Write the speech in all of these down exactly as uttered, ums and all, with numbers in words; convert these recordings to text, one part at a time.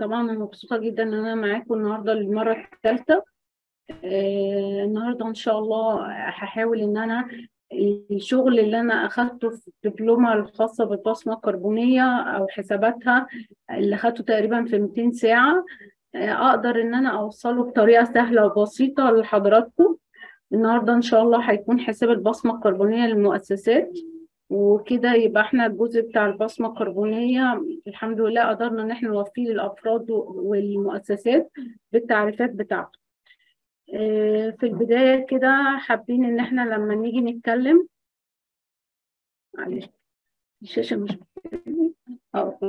طبعا انا مبسوطه جدا ان انا معاكم النهارده للمره الثالثه. آه النهارده ان شاء الله هحاول ان انا الشغل اللي انا اخدته في الدبلومه الخاصه بالبصمه الكربونيه او حساباتها اللي اخدته تقريبا في مئتين ساعه، آه اقدر ان انا اوصله بطريقه سهله وبسيطه لحضراتكم. النهارده ان شاء الله هيكون حساب البصمه الكربونيه للمؤسسات، وكده يبقى احنا الجزء بتاع البصمه الكربونيه الحمد لله قدرنا ان احنا نوفيه للافراد والمؤسسات بالتعريفات بتاعته. اه في البدايه كده حابين ان احنا لما نيجي نتكلم، معلش الشاشه مش اه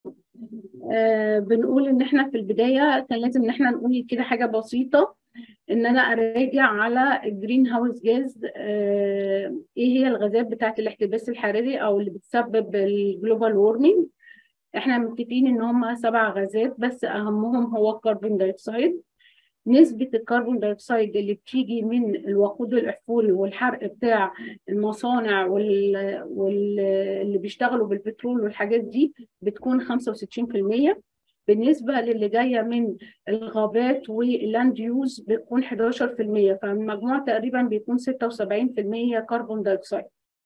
آه، بنقول ان احنا في البدايه كان لازم ان احنا نقول كده حاجه بسيطه، ان انا اراجع على الجرين هاوس جاز. آه، ايه هي الغازات بتاعه الاحتباس الحراري او اللي بتسبب الجلوبال وورمينج. احنا متفقين ان هم سبع غازات بس اهمهم هو الكربون دايوكسيد. نسبة الكربون دايوكسيد اللي بتيجي من الوقود الأحفوري والحرق بتاع المصانع وال... وال... اللي بيشتغلوا بالبترول والحاجات دي بتكون خمسة وستين في المية. بالنسبة للي جاية من الغابات واللاند يوز بتكون حداشر في المية، فالمجموع تقريبا بيكون ستة وسبعين في المية كربون دايوكسيد.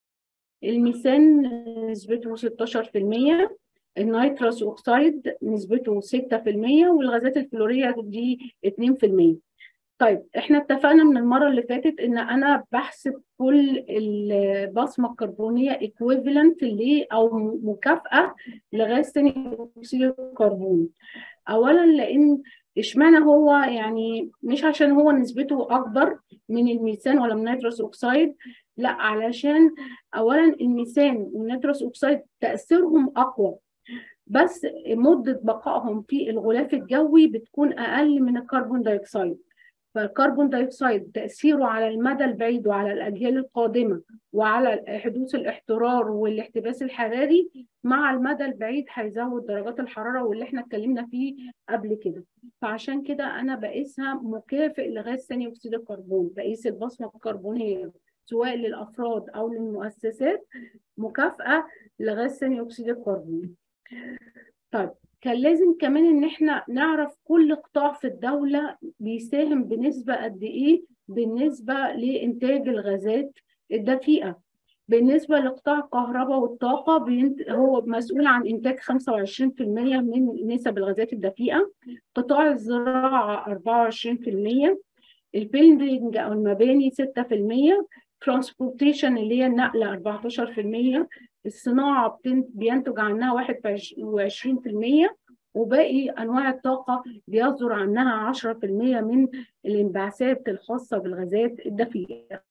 الميثان نسبته ستاشر في المية، النيتروس اوكسيد نسبته ستة في المية، والغازات الفلورية دي اتنين في المية. طيب احنا اتفقنا من المرة اللي فاتت ان انا بحسب كل البصمة الكربونية equivalent ل او مكافأة لغاز ثاني اكسيد الكربون. اولا لان اشمعنى هو يعني مش عشان هو نسبته اكبر من الميثان ولا من النيتروس اوكسيد، لا علشان اولا الميثان والنيتروس اوكسيد تأثيرهم اقوى، بس مدة بقائهم في الغلاف الجوي بتكون أقل من الكربون دايوكسيد. فالكربون دايوكسيد تأثيره على المدى البعيد وعلى الأجيال القادمة وعلى حدوث الاحترار والاحتباس الحراري مع المدى البعيد هيزود درجات الحرارة واللي احنا اتكلمنا فيه قبل كده. فعشان كده أنا بقيسها مكافئ لغاز ثاني أكسيد الكربون، بقيس البصمة الكربونية سواء للأفراد أو للمؤسسات مكافأة لغاز ثاني أكسيد الكربون. طيب كان لازم كمان ان احنا نعرف كل قطاع في الدولة بيساهم بنسبة قد ايه بالنسبة لإنتاج الغازات الدفيئة. بالنسبة لقطاع الكهرباء والطاقة بينت... هو مسؤول عن إنتاج خمسة وعشرين في المية من نسب الغازات الدفيئة، قطاع الزراعة أربعة وعشرين في المية، البيلدينج أو المباني ستة في المية، ترانسبورتيشن اللي هي النقل أربعتاشر في المية، الصناعة بينتج عنها واحد وعشرين في المية، وباقي أنواع الطاقة بيصدر عنها عشرة في المية من الانبعاثات الخاصة بالغازات الدفيئة.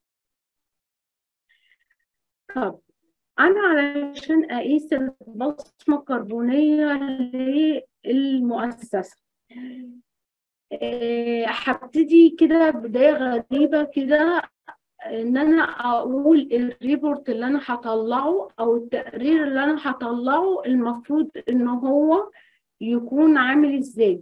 طب أنا علشان أقيس البصمة الكربونية للمؤسسة هبتدي كده بداية غريبة كده، ان انا اقول الريبورت اللي انا هطلعه او التقرير اللي انا هطلعه المفروض ان هو يكون عامل ازاي.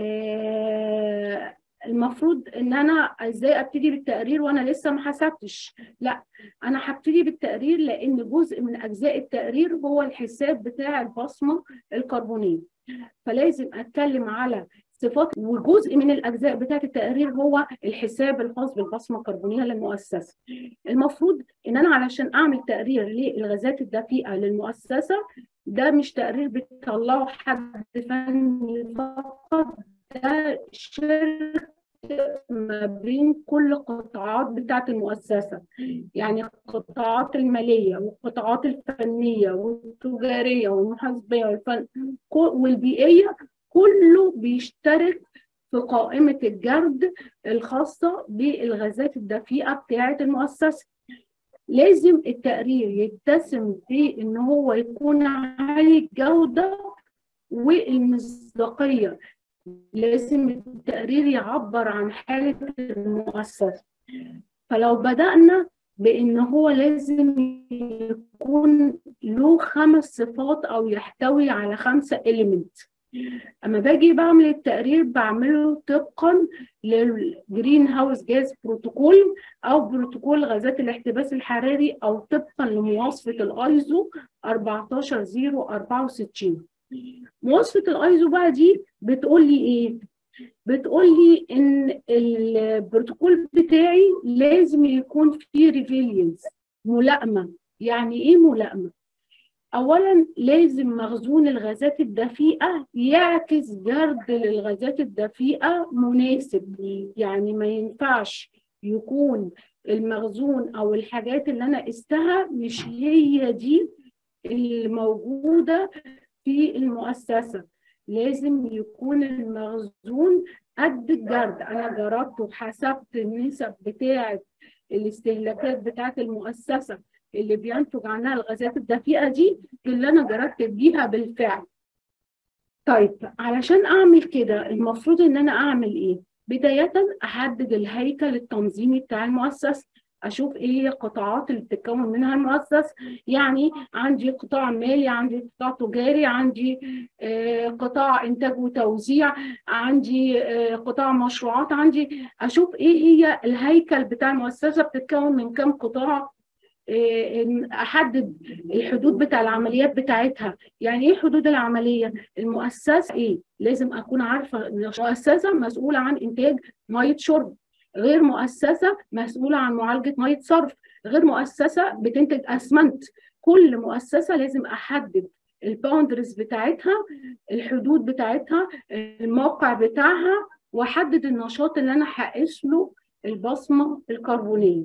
آه المفروض ان انا ازاي ابتدي بالتقرير وانا لسه ما حسبتش؟ لا، انا هبتدي بالتقرير لان جزء من اجزاء التقرير هو الحساب بتاع البصمه الكربونيه، فلازم اتكلم على صفات، وجزء من الاجزاء بتاعه التقرير هو الحساب الخاص بالبصمه الكربونيه للمؤسسه. المفروض ان انا علشان اعمل تقرير للغازات الدفيئه للمؤسسه ده مش تقرير بيطلعه حد فني فقط، ده شركه ما بين كل القطاعات بتاعه المؤسسه، يعني القطاعات الماليه والقطاعات الفنيه والتجاريه والمحاسبيه والفن والبيئيه، كله بيشترك في قائمة الجرد الخاصة بالغازات الدفيئة بتاعة المؤسسة. لازم التقرير يتسم في ان هو يكون عالي الجودة والمصداقية، لازم التقرير يعبر عن حالة المؤسسة. فلو بدأنا بان هو لازم يكون له خمس صفات او يحتوي على خمسة إليمنت. اما باجي بعمل التقرير بعمله طبقا للجرين هاوس جاز بروتوكول او بروتوكول غازات الاحتباس الحراري او طبقا لمواصفه الايزو أربعتاشر صفر أربعة وستين. مواصفه الايزو بقى دي بتقول لي ايه؟ بتقول لي ان البروتوكول بتاعي لازم يكون فيه ريفيلينس، ملائمه. يعني ايه ملائمه؟ اولا لازم مخزون الغازات الدفيئه يعكس جرد للغازات الدفيئه مناسب. يعني ما ينفعش يكون المخزون او الحاجات اللي انا قستها مش هي دي اللي موجوده في المؤسسه. لازم يكون المخزون قد الجرد. انا جربت وحسبت النسب بتاعه الاستهلاكات بتاعه المؤسسه اللي بينتج عنها الغازات الدفيئه دي، اللي انا جربت بيها بالفعل. طيب علشان اعمل كده المفروض ان انا اعمل ايه؟ بدايه احدد الهيكل التنظيمي بتاع المؤسسه، اشوف ايه هي القطاعات اللي بتتكون منها المؤسسه. يعني عندي قطاع مالي، عندي قطاع تجاري، عندي آه قطاع انتاج وتوزيع، عندي آه قطاع مشروعات، عندي اشوف ايه هي الهيكل بتاع المؤسسه بتتكون من كام قطاع. احدد الحدود بتاع العمليات بتاعتها. يعني ايه حدود العمليه؟ المؤسسه ايه؟ لازم اكون عارفه ان مؤسسه مسؤوله عن انتاج ميه شرب، غير مؤسسه مسؤوله عن معالجه ميه صرف، غير مؤسسه بتنتج اسمنت. كل مؤسسه لازم احدد الباوندرز بتاعتها، الحدود بتاعتها، الموقع بتاعها، واحدد النشاط اللي انا هقيس له البصمه الكربونيه.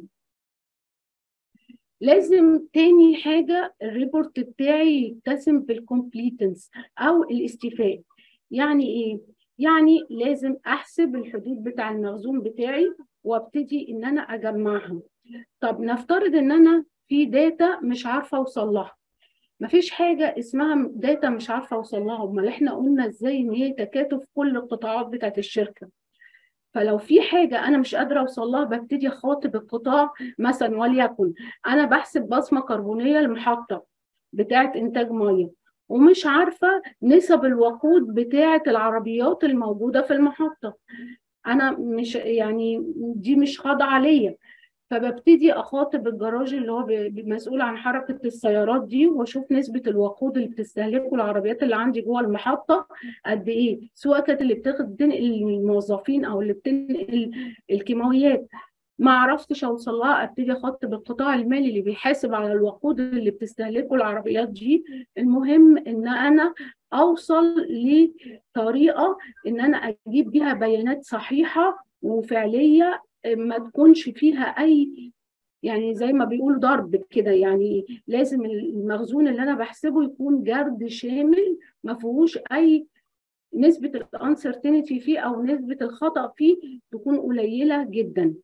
لازم تاني حاجة الريبورت بتاعي يتسم بالكومبليتنس أو الاستيفاء. يعني إيه؟ يعني لازم أحسب الحدود بتاع المخزون بتاعي وابتدي إن أنا أجمعها. طب نفترض إن أنا في داتا مش عارفة أوصل لها. مفيش حاجة اسمها داتا مش عارفة أوصل لها، أمال إحنا قلنا إزاي إن هي تكاتف كل القطاعات بتاعت الشركة. فلو في حاجه انا مش قادره اوصل لها ببتدي اخاطب القطاع. مثلا وليكن انا بحسب بصمه كربونيه للمحطه بتاعه انتاج ميه، ومش عارفه نسب الوقود بتاعه العربيات الموجوده في المحطه. انا مش يعني دي مش خاضعه ليا. فببتدي اخاطب الجراج اللي هو مسؤول عن حركه السيارات دي، واشوف نسبه الوقود اللي بتستهلكه العربيات اللي عندي جوه المحطه قد ايه، سواء كانت اللي بتنقل الموظفين او اللي بتنقل الكيماويات. ما عرفتش اوصل لها، ابتدي اخاطب القطاع المالي اللي بيحاسب على الوقود اللي بتستهلكه العربيات دي. المهم ان انا اوصل لطريقه ان انا اجيب بيها بيانات صحيحه وفعليه، ما تكونش فيها اي يعني زي ما بيقولوا ضرب كده. يعني لازم المخزون اللي انا بحسبه يكون جرد شامل، ما فيهوش اي نسبه الانسرتينتي فيه او نسبه الخطا فيه تكون قليله جدا.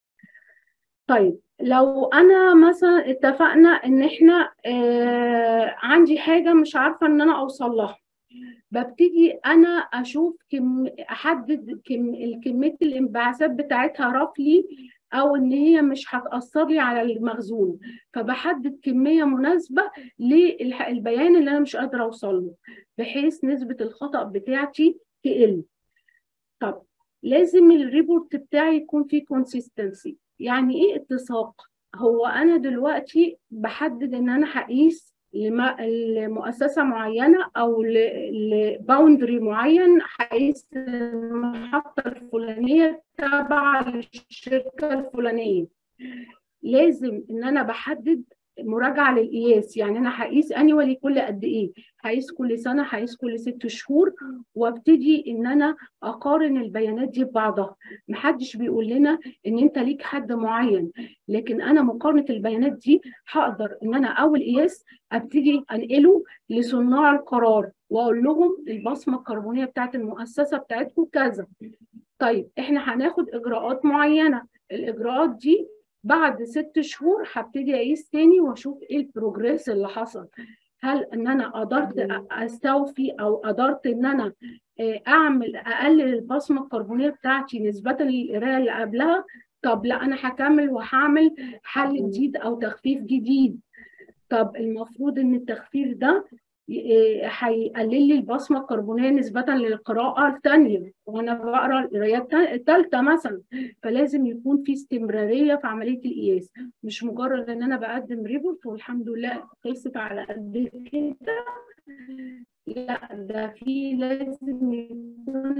طيب لو انا مثلا اتفقنا ان احنا آه عندي حاجه مش عارفه ان انا اوصل لها، ببتدي انا اشوف كم احدد كم الكميه الانبعاثات بتاعتها رفلي، او ان هي مش هتاثر لي على المخزون. فبحدد كميه مناسبه للبيان اللي انا مش قادره اوصل له بحيث نسبه الخطا بتاعتي تقل. طب لازم الريبورت بتاعي يكون فيه كونسيستنسي. يعني ايه اتساق؟ هو انا دلوقتي بحدد ان انا هقيس لمؤسسه معينه او لباوندري معين، هقيس المحطه الفلانيه تبع للشركه الفلانيه. لازم ان انا بحدد مراجعه للقياس. يعني انا هقيس انيوالي كل قد ايه، هقيس كل سنه، هقيس كل ست شهور، وابتدي ان انا اقارن البيانات دي ببعضها. محدش بيقول لنا ان انت ليك حد معين، لكن انا مقارنه البيانات دي هقدر ان انا اول قياس ابتدي انقله لصناع القرار واقول لهم البصمه الكربونيه بتاعت المؤسسه بتاعتكم كذا. طيب احنا هناخد اجراءات معينه، الاجراءات دي بعد ست شهور هبتدي اقيس تاني واشوف ايه البروجريس اللي حصل. هل ان انا قدرت استوفي او قدرت ان انا اعمل اقلل البصمه الكربونيه بتاعتي نسبه للقرايه اللي قبلها؟ طب لا انا هكمل وهعمل حل جديد او تخفيف جديد. طب المفروض ان التخفيف ده هيقلل لي البصمه الكربونيه نسبه للقراءه الثانيه وانا بقرا القرايه الثالثه مثلا. فلازم يكون في استمراريه في عمليه القياس، مش مجرد ان انا بقدم ريبورت والحمد لله خلصت على قد كده. لا ده في لازم يكون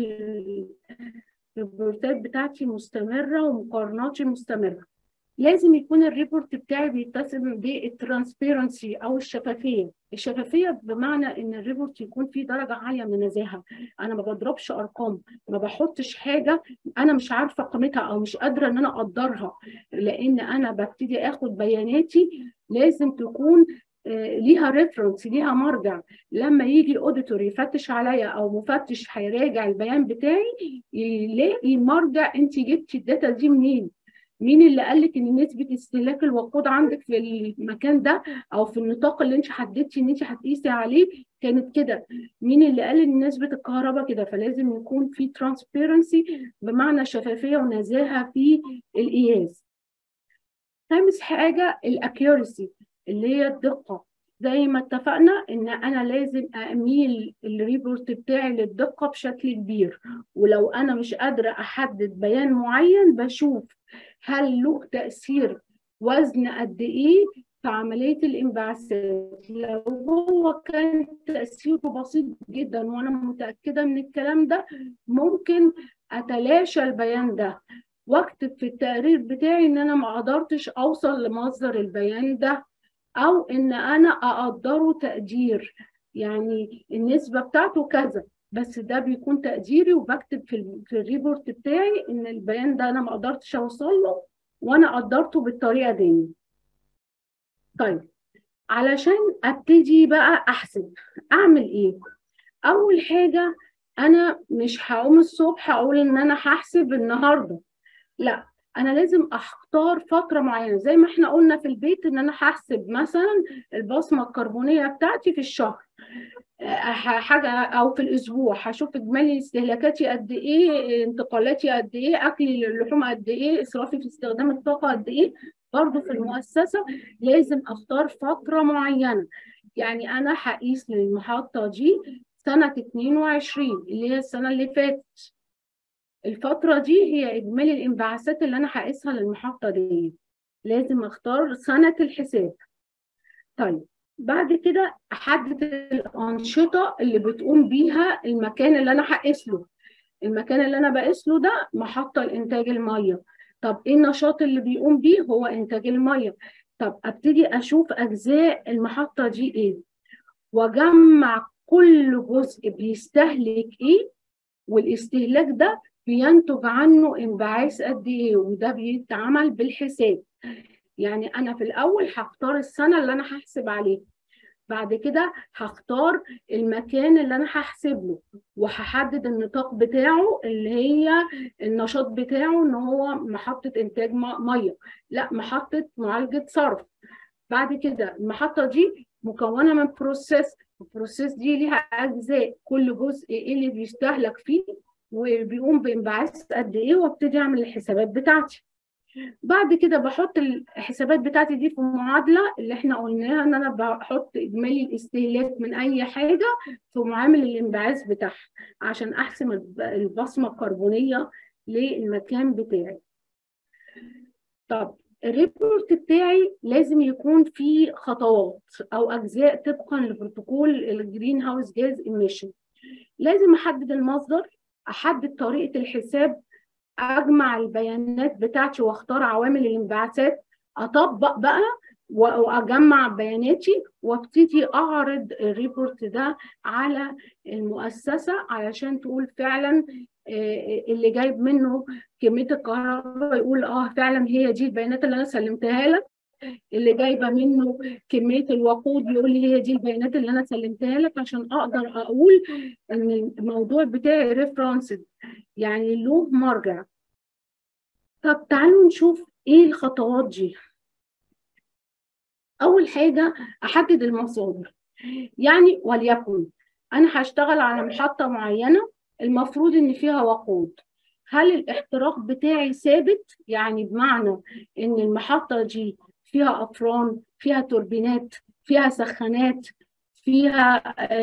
الريبورتات بتاعتي مستمرة ومقارناتي مستمرة. لازم يكون الريبورت بتاعي بيتسم بالترانسبيرنسي او الشفافيه. الشفافيه بمعنى ان الريبورت يكون فيه درجه عاليه من النزاهه. انا ما بضربش ارقام، ما بحطش حاجه انا مش عارفه قيمتها او مش قادره ان انا اقدرها، لان انا ببتدي اخد بياناتي لازم تكون ليها ريفرنس، ليها مرجع. لما يجي اوديتور يفتش عليا او مفتش هيراجع البيان بتاعي يلاقي مرجع انت جبتي الداتا دي منين، مين اللي قال لك ان نسبه استهلاك الوقود عندك في المكان ده او في النطاق اللي انت حددتي ان انت هتقيسي عليه كانت كده، مين اللي قال ان نسبه الكهرباء كده. فلازم يكون في ترانسبيرنسي بمعنى شفافيه ونزاهه في القياس. خامس حاجه الاكيورسي اللي هي الدقه. زي ما اتفقنا ان انا لازم اميل الريبورت بتاعي للدقه بشكل كبير، ولو انا مش قادره احدد بيان معين بشوف هل له تاثير وزن قد ايه في عمليه الانبعاثات. لو هو كان تاثيره بسيط جدا وانا متاكده من الكلام ده ممكن اتلاشى البيان ده واكتب في التقرير بتاعي ان انا ما قدرتش اوصل لمصدر البيان ده، او ان انا اقدره تقدير يعني النسبه بتاعته كذا، بس ده بيكون تقديري وبكتب في في الريبورت بتاعي ان البيان ده انا ما قدرتش اوصل له وانا قدرته بالطريقه دي. طيب علشان ابتدي بقى احسب اعمل ايه؟ اول حاجه انا مش هقوم الصبح اقول ان انا هحسب النهارده، لا انا لازم اختار فتره معينه. زي ما احنا قلنا في البيت ان انا هحسب مثلا البصمه الكربونيه بتاعتي في الشهر حاجه او في الاسبوع، هشوف اجمالي استهلاكاتي قد ايه، انتقالاتي قد ايه، اكلي اللحوم قد ايه، اسرافي في استخدام الطاقه قد ايه. برضه في المؤسسه لازم اختار فتره معينه. يعني انا هقيس للمحطه دي سنه اتنين وعشرين اللي هي السنه اللي فاتت، الفترة دي هي إجمالي الانبعاثات اللي أنا هقيسها للمحطة دي، لازم أختار سنة الحساب. طيب بعد كده أحدد الأنشطة اللي بتقوم بيها المكان اللي أنا هقيس له. المكان اللي أنا بقيس له ده محطة لإنتاج المية. طب إيه النشاط اللي بيقوم بيه؟ هو إنتاج المية. طب أبتدي أشوف أجزاء المحطة دي إيه وأجمع كل جزء بيستهلك إيه، والاستهلاك ده بينتج عنه انبعاث قد ايه، وده بيتعمل بالحساب. يعني انا في الاول هختار السنه اللي انا هحسب عليها، بعد كده هختار المكان اللي انا هحسب له وهحدد النطاق بتاعه اللي هي النشاط بتاعه ان هو محطه انتاج ميه، لا محطه معالجه صرف. بعد كده المحطه دي مكونه من بروسيس، البروسيس دي ليها اجزاء، كل جزء ايه اللي بيستهلك فيه وبيقوم بانبعاث قد ايه، وابتدي اعمل الحسابات بتاعتي. بعد كده بحط الحسابات بتاعتي دي في معادله اللي احنا قلناها ان انا بحط اجمالي الاستهلاك من اي حاجه في معامل الانبعاث بتاعها عشان احسم البصمه الكربونيه للمكان بتاعي. طب الريبورت بتاعي لازم يكون فيه خطوات او اجزاء طبقا لبروتوكول الجرين هاوس جاز ايميشن. لازم احدد المصدر، احدد طريقه الحساب، اجمع البيانات بتاعتي واختار عوامل الانبعاثات، اطبق بقى واجمع بياناتي وابتدي اعرض الريبورت ده على المؤسسه علشان تقول فعلا اللي جايب منه كميه الكهرباء يقول اه فعلا هي دي البيانات اللي انا سلمتها لك، اللي جايبه منه كميه الوقود يقول لي هي دي البيانات اللي انا سلمتها لك، عشان اقدر اقول ان الموضوع بتاعي ريفرنسد يعني له مرجع. طب تعالوا نشوف ايه الخطوات دي. اول حاجه احدد المصادر. يعني وليكن انا هشتغل على محطه معينه المفروض ان فيها وقود، هل الاحتراق بتاعي ثابت؟ يعني بمعنى ان المحطه دي فيها افران، فيها توربينات، فيها سخانات، فيها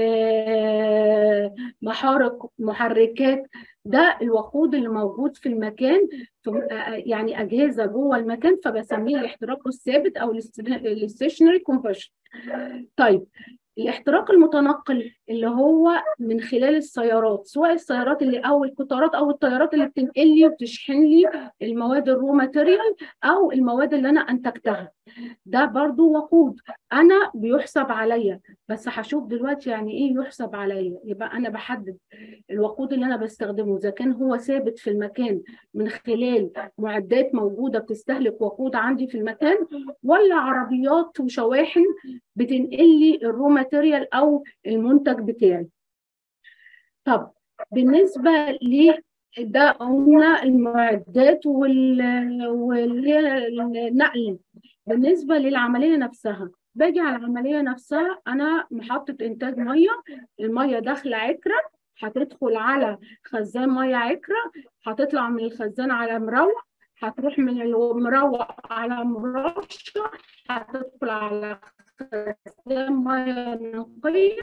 محارق محركات، ده الوقود اللي موجود في المكان، يعني اجهزه جوه المكان، فبسميه الاحتراق الثابت او الستيشنري كومبشن. طيب الاحتراق المتنقل اللي هو من خلال السيارات، سواء السيارات اللي او القطارات او الطيارات اللي بتنقل لي وبتشحن لي المواد الرو ماتيريال او المواد اللي انا انتجتها، ده برضو وقود انا بيحسب عليا. بس هشوف دلوقتي يعني ايه يحسب عليا. يبقى انا بحدد الوقود اللي انا بستخدمه اذا كان هو ثابت في المكان من خلال معدات موجوده بتستهلك وقود عندي في المكان، ولا عربيات وشواحن بتنقل لي الرو ماتيريال او المنتج بتاعي. طب بالنسبه ل ده قلنا المعدات وال واللي هي النقل. بالنسبه للعمليه نفسها، باجي على العمليه نفسها، انا محطه انتاج ميه، الميه داخله عكره، هتدخل على خزان ميه عكره، هتطلع من الخزان على مروح، هتروح من المروح على مرشح، هتدخل على خزان ميه نقيه.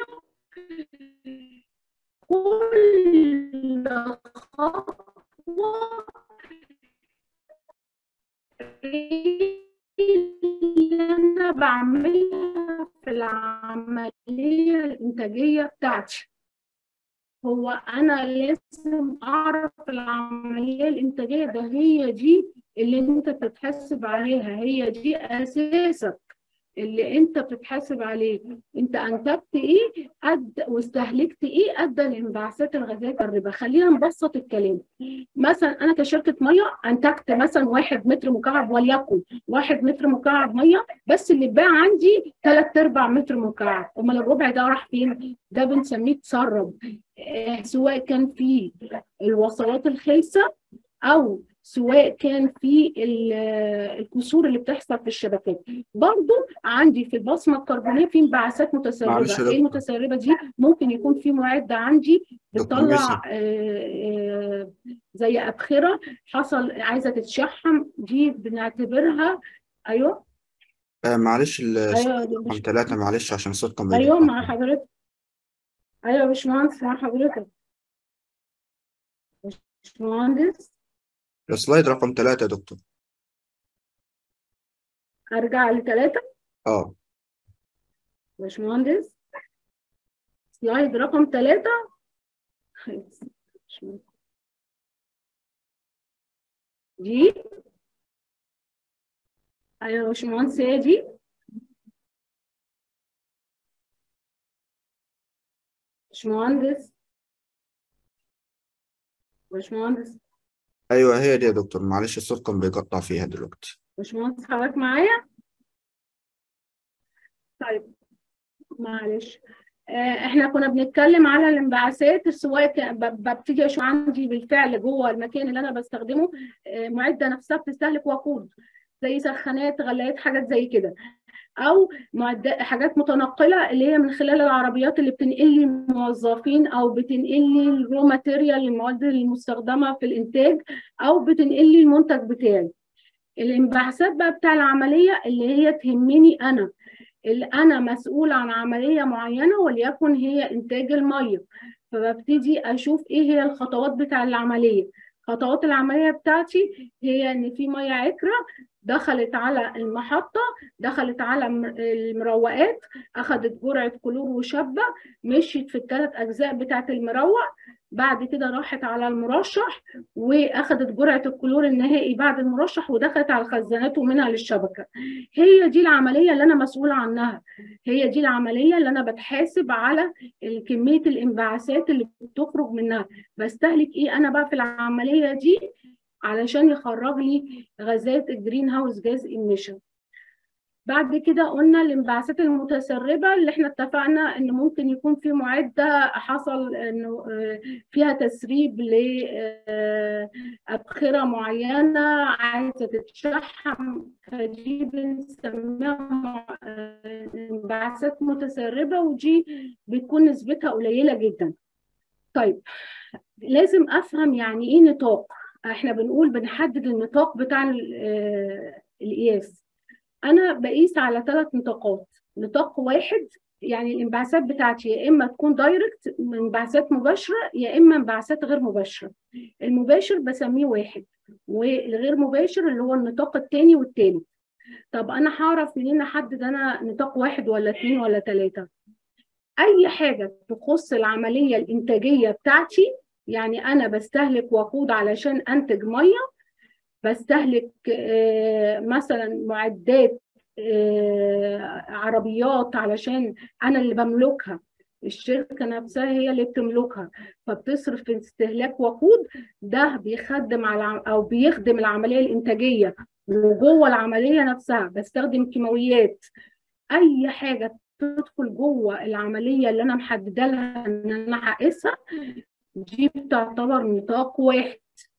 كل خطوه اللي انا بعملها في العمليه الانتاجيه بتاعتي. هو انا لازم اعرف العمليه الانتاجيه ده هي دي اللي انت بتتحسب عليها، هي دي اساسك اللي انت بتتحاسب عليه. انت انتجت ايه قد واستهلكت ايه قد الانبعاثات الغازيه الربا. خلينا نبسط الكلام. مثلا انا كشركه ميه انتجت مثلا واحد متر مكعب، وليكن واحد متر مكعب ميه، بس اللي اتباع عندي ثلاث ارباع متر مكعب. امال الربع ده راح فين؟ ده بنسميه تسرب، آه سواء كان في الوصلات الخلسه او سواء كان في الكسور اللي بتحصل في الشبكات. برضو عندي في البصمه الكربونيه في انبعاثات معلش متسربه. يا ايه دكتور. المتسربه دي؟ ممكن يكون في معده عندي دكتور ميسي. بتطلع آه، آه، زي ابخره حصل عايزه تتشحم، دي بنعتبرها. ايوه آه معلش السؤال ايوه رقم مش ثلاثة، معلش عشان الصوت كان ايوه بيقطع. مع حضرتك. ايوه مش مهندس مع حضرتك. مش مهندس. السلايد رقم ثلاثة يا دكتور. ارجع لثلاثه. اه. مش مهندس. سلايد رقم ثلاثه. دي ايوه يا باشمهندس، هي دي. باشمهندس. باشمهندس. ايوه هي دي يا دكتور، معلش الصوت كان بيقطع فيها دلوقتي. باشمهندس حضرتك معايا؟ طيب معلش. آه، احنا كنا بنتكلم على الانبعاثات، سواء ببتدي اشوف عندي بالفعل جوه المكان اللي انا بستخدمه آه، معده نفسها بتستهلك وقود، زي سخانات، غلايات، حاجات زي كده، او معدات حاجات متنقله اللي هي من خلال العربيات اللي بتنقل لي موظفين او بتنقل لي الرو ماتيريال، المواد المستخدمه في الانتاج، او بتنقل لي المنتج بتاعي. الانبعاثات بقى بتاع العمليه اللي هي تهمني انا، اللي انا مسؤول عن عمليه معينه وليكن هي انتاج الميه، فببتدي اشوف ايه هي الخطوات بتاع العمليه. خطوات العمليه بتاعتي هي ان في ميه عكره دخلت على المحطه، دخلت على المروقات، اخذت جرعه كلور وشابه، مشيت في الثلاث اجزاء بتاعت المروق، بعد كده راحت على المرشح واخذت جرعه الكلور النهائي بعد المرشح ودخلت على الخزانات ومنها للشبكه. هي دي العمليه اللي انا مسؤوله عنها، هي دي العمليه اللي انا بتحاسب على كميه الانبعاثات اللي بتخرج منها. بستهلك ايه انا بقى في العمليه دي علشان يخرج لي غازات الجرين هاوس جاز ايميشن. بعد كده قلنا الانبعاثات المتسربه اللي احنا اتفقنا ان ممكن يكون في معده حصل انه فيها تسريب لابخره معينه عايزه تتشحم، فدي بنسميها انبعاثات متسربه، ودي بتكون نسبتها قليله جدا. طيب لازم افهم يعني ايه نطاق. احنا بنقول بنحدد النطاق بتاع القياس. انا بقيس على ثلاث نطاقات. نطاق واحد يعني الانبعاثات بتاعتي يا اما تكون دايركت انبعاثات مباشره يا اما انبعاثات غير مباشره. المباشر بسميه واحد، والغير مباشر اللي هو النطاق الثاني والثالث. طب انا هعرف منين احدد انا نطاق واحد ولا اثنين ولا ثلاثه؟ اي حاجه تخص العمليه الانتاجيه بتاعتي، يعني انا بستهلك وقود علشان انتج ميه، بستهلك آه، مثلا معدات آه، عربيات علشان انا اللي بملكها، الشركه نفسها هي اللي بتملكها، فبتصرف في استهلاك وقود، ده بيخدم على او بيخدم العمليه الانتاجيه. وجوه العمليه نفسها بستخدم كيماويات، اي حاجه تدخل جوه العمليه اللي انا محدده لها ان انا هقيسها، دي بتعتبر نطاق واحد.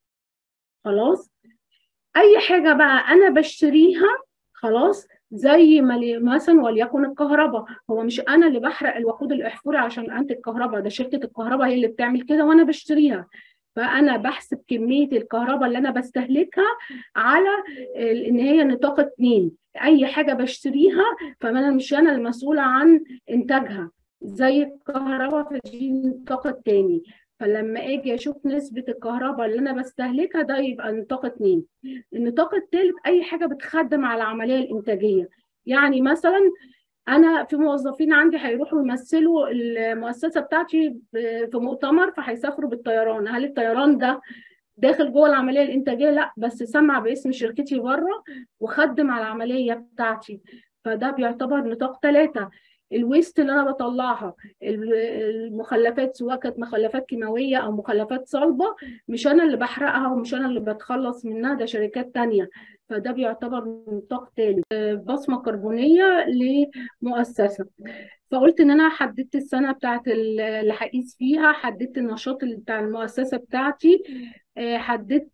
خلاص. اي حاجه بقى انا بشتريها، خلاص، زي ما لي- مثلا وليكن الكهرباء، هو مش انا اللي بحرق الوقود الاحفوري عشان انتج الكهرباء، ده شركه الكهرباء هي اللي بتعمل كده وانا بشتريها. فانا بحسب كميه الكهرباء اللي انا بستهلكها على ال- ان هي نطاق اتنين. اي حاجه بشتريها فانا مش انا المسؤوله عن انتاجها، زي الكهرباء فدي النطاق التاني. فلما اجي اشوف نسبه الكهرباء اللي انا بستهلكها، ده يبقى نطاق اتنين. النطاق الثالث اي حاجه بتخدم على العمليه الانتاجيه، يعني مثلا انا في موظفين عندي هيروحوا يمثلوا المؤسسه بتاعتي في مؤتمر، فهيسافروا بالطيران. هل الطيران ده داخل جوه العمليه الانتاجيه؟ لا، بس سمع باسم شركتي بره وخدم على العمليه بتاعتي، فده بيعتبر نطاق ثلاثه. الويست اللي انا بطلعها، المخلفات، سواء كانت مخلفات كيماويه او مخلفات صلبه، مش انا اللي بحرقها ومش انا اللي بتخلص منها، ده شركات تانية، فده بيعتبر نطاق ثالث. بصمه كربونيه لمؤسسه. فقلت ان انا حددت السنه بتاعت اللي هقيس فيها، حددت النشاط اللي بتاع المؤسسه بتاعتي، آه، حددت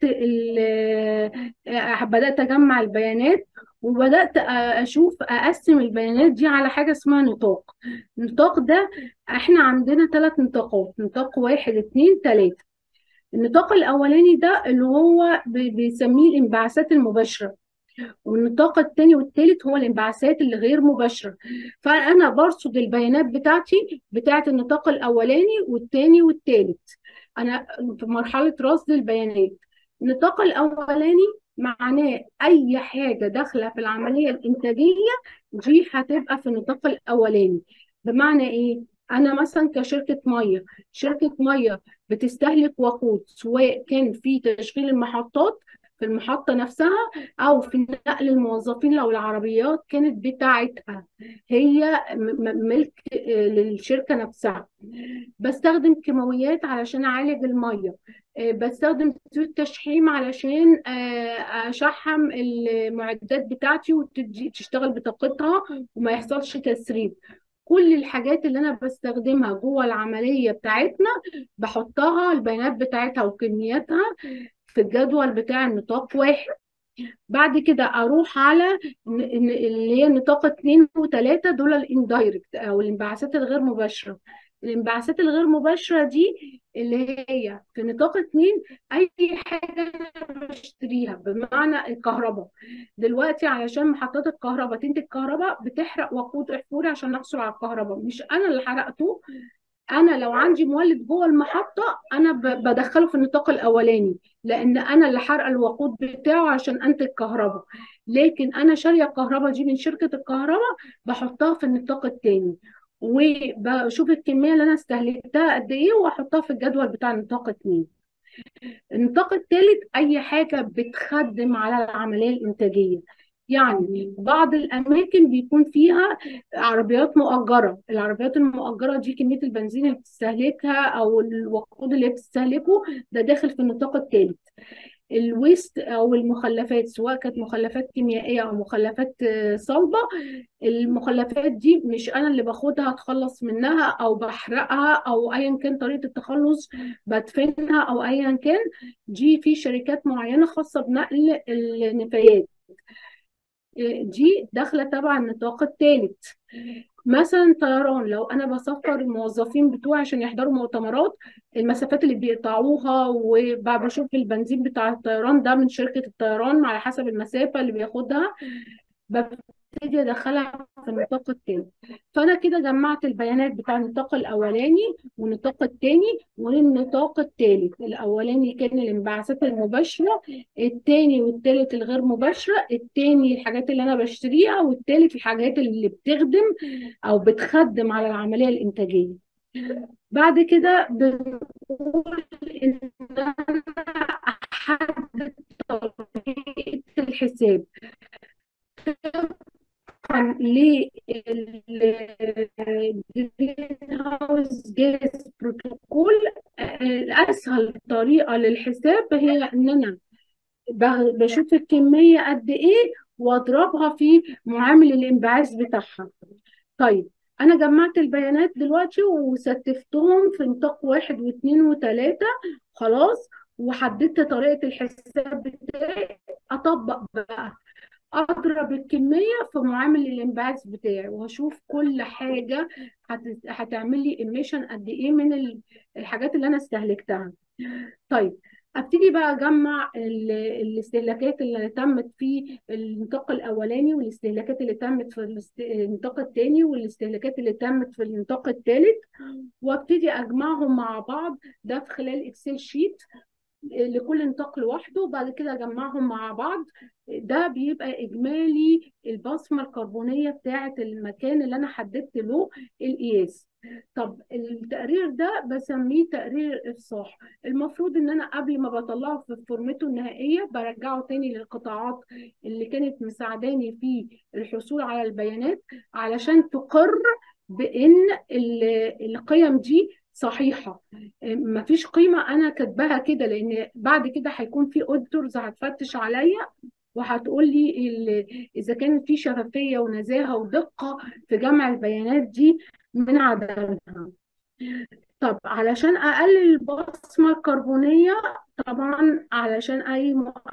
آه، بدات اجمع البيانات، وبدات اشوف اقسم البيانات دي على حاجه اسمها نطاق. النطاق ده احنا عندنا ثلاث نطاقات، نطاق واحد اتنين تلاته. النطاق الاولاني ده اللي هو بيسميه الانبعاثات المباشره، والنطاق الثاني والثالث هو الانبعاثات اللي غير مباشره. فانا برصد البيانات بتاعتي بتاعت النطاق الاولاني والثاني والثالث، انا في مرحله رصد البيانات. النطاق الاولاني معناه اي حاجه داخله في العمليه الانتاجيه، دي هتبقى في النطاق الاولاني. بمعنى ايه؟ انا مثلا كشركه ميه، شركه ميه بتستهلك وقود، سواء كان في تشغيل المحطات في المحطه نفسها، او في نقل الموظفين لو العربيات كانت بتاعتها هي ملك للشركه نفسها. بستخدم كيماويات علشان اعالج الميه، بستخدم زيوت تشحيم علشان اشحم المعدات بتاعتي وتشتغل بطاقتها وما يحصلش تسريب. كل الحاجات اللي انا بستخدمها جوه العمليه بتاعتنا بحطها البيانات بتاعتها وكمياتها في الجدول بتاع النطاق واحد. بعد كده اروح على اللي هي نطاق اتنين وتلاته، دول الاندايركت او الانبعاثات الغير مباشره. الانبعاثات الغير مباشره دي اللي هي في نطاق اتنين، اي حاجه انا بشتريها، بمعنى الكهرباء. دلوقتي علشان محطات الكهرباء تنتج كهرباء بتحرق وقود احفوري عشان نحصل على الكهرباء، مش انا اللي حرقته. انا لو عندي مولد جوه المحطه انا بدخله في النطاق الاولاني، لان انا اللي حارقه الوقود بتاعه عشان انتج كهرباء. لكن انا شاريه الكهرباء دي من شركه الكهرباء، بحطها في النطاق الثاني، وبشوف الكميه اللي انا استهلكتها قد ايه واحطها في الجدول بتاع النطاق اتنين. النطاق الثالث اي حاجه بتخدم على العمليه الانتاجيه، يعني بعض الاماكن بيكون فيها عربيات مؤجره، العربيات المؤجره دي كميه البنزين اللي بتستهلكها او الوقود اللي بتستهلكه ده داخل في النطاق الثالث. الويست او المخلفات، سواء كانت مخلفات كيميائيه او مخلفات صلبه، المخلفات دي مش انا اللي باخدها اتخلص منها او بحرقها او ايا كان طريقه التخلص، بدفنها او ايا كان، دي في شركات معينه خاصه بنقل النفايات، دي داخله تبع النطاق الثالث. مثلا طيران، لو انا بسفر الموظفين بتوعي عشان يحضروا مؤتمرات، المسافات اللي بيقطعوها، وبشوف البنزين بتاع الطيران ده من شركه الطيران على حسب المسافه اللي بياخدها، ببتدي وابتدي ادخلها في النطاق التاني. فانا كده جمعت البيانات بتاع النطاق الاولاني والنطاق التاني والنطاق التالت. الاولاني كان الانبعاثات المباشره، التاني والتالت الغير مباشره، التاني الحاجات اللي انا بشتريها، والتالت الحاجات اللي بتخدم او بتخدم على العمليه الانتاجيه. بعد كده بنقول ان انا احدد طريقه الحساب للجرين هاوس جاز بروتوكول. الاسهل طريقه للحساب هي ان انا ب- بشوف الكميه قد ايه واضربها في معامل الانبعاث بتاعها. طيب انا جمعت البيانات دلوقتي وستفتهم في نطاق واحد واثنين وثلاثة، خلاص، وحددت طريقة الحساب بتاعي. اطبق بقى، اضرب الكمية في معامل الانبعاث بتاعي وهشوف كل حاجة هت- هتعمل لي ايميشن قد ايه من ال- الحاجات اللي انا استهلكتها. طيب ابتدي بقى اجمع ال- الاستهلاكات اللي تمت في النطاق الاولاني والاستهلاكات اللي تمت في الاست- النطاق الثاني والاستهلاكات اللي تمت في النطاق الثالث، وابتدي اجمعهم مع بعض. ده في خلال اكسل شيت لكل نطاق لوحده، وبعد كده اجمعهم مع بعض. ده بيبقى اجمالي البصمه الكربونيه بتاعه المكان اللي انا حددت له القياس. طب التقرير ده بسميه تقرير افصاح. المفروض ان انا قبل ما بطلعه في فورمته النهائيه برجعه تاني للقطاعات اللي كانت مساعداني في الحصول على البيانات علشان تقر بان ال- القيم دي صحيحه. مفيش قيمه انا كاتباها كده، لان بعد كده هيكون في اوديتورز هتفتش عليا وهتقول لي ال- اذا كان في شفافيه ونزاهه ودقه في جمع البيانات دي من عدمها. طب علشان اقلل البصمه الكربونيه، طبعا علشان اي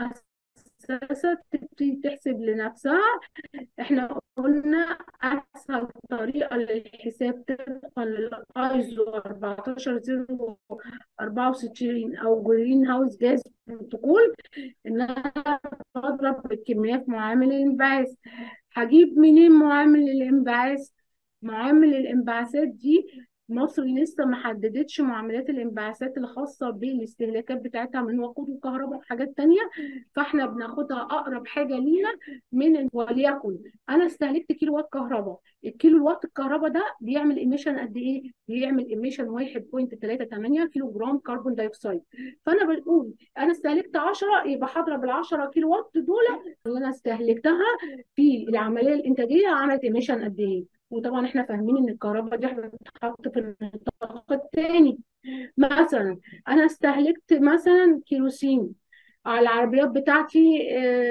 مؤسسه تبتدي تحسب لنفسها، احنا قلنا اسهل طريقه للحساب طبقا للايزو أربعتاشر صفر أربعة وستين او جرين هاوس جاز بروتوكول، ان انا بضرب الكميه في معامل الانبعاث. هجيب منين معامل الانبعاث؟ معامل الانبعاثات دي مصر لسه ما حددتش معاملات الانبعاثات الخاصه بالاستهلاكات بتاعتها من وقود وكهرباء وحاجات تانية، فاحنا بناخدها اقرب حاجه لينا. من وليكن انا استهلكت كيلو وات كهرباء، الكيلو وات الكهرباء ده بيعمل ايميشن قد ايه؟ بيعمل ايميشن واحد فاصلة تلاتة تمانية كيلو جرام كربون دايوكسيد. فانا بقول انا استهلكت عشرة، يبقى هضرب ال عشرة كيلو وات دول اللي انا استهلكتها في العمليه الانتاجيه عملت ايميشن قد ايه. وطبعا احنا فاهمين ان الكهرباء دي بتتحط في النطاق الثاني. مثلا انا استهلكت مثلا كيروسين على العربيات بتاعتي،